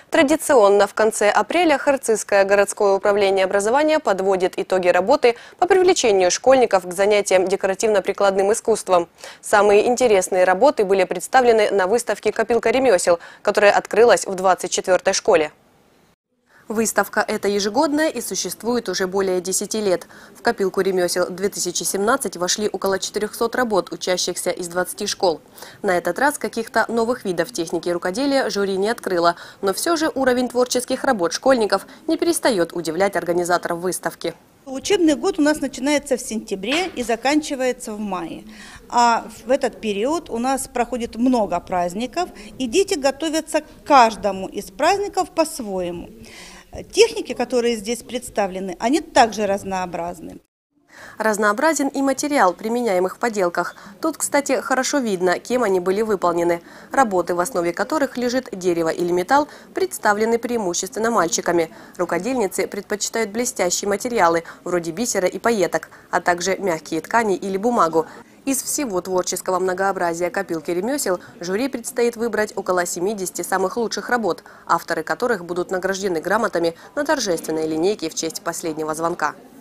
Традиционно в конце апреля Харцизское городское управление образования подводит итоги работы по привлечению школьников к занятиям декоративно-прикладным искусством. Самые интересные работы были представлены на выставке «Копилка ремесел», которая открылась в 24-й школе. Выставка эта ежегодная и существует уже более 10 лет. В «Копилку ремесел 2017» вошли около 400 работ, учащихся из 20 школ. На этот раз каких-то новых видов техники и рукоделия жюри не открыло, но все же уровень творческих работ школьников не перестает удивлять организаторов выставки. Учебный год у нас начинается в сентябре и заканчивается в мае. А в этот период у нас проходит много праздников, и дети готовятся к каждому из праздников по-своему. Техники, которые здесь представлены, они также разнообразны. Разнообразен и материал, применяемых в поделках. Тут, кстати, хорошо видно, кем они были выполнены. Работы, в основе которых лежит дерево или металл, представлены преимущественно мальчиками. Рукодельницы предпочитают блестящие материалы, вроде бисера и пайеток, а также мягкие ткани или бумагу. Из всего творческого многообразия «Копилки ремесел» жюри предстоит выбрать около 70 самых лучших работ, авторы которых будут награждены грамотами на торжественной линейке в честь последнего звонка.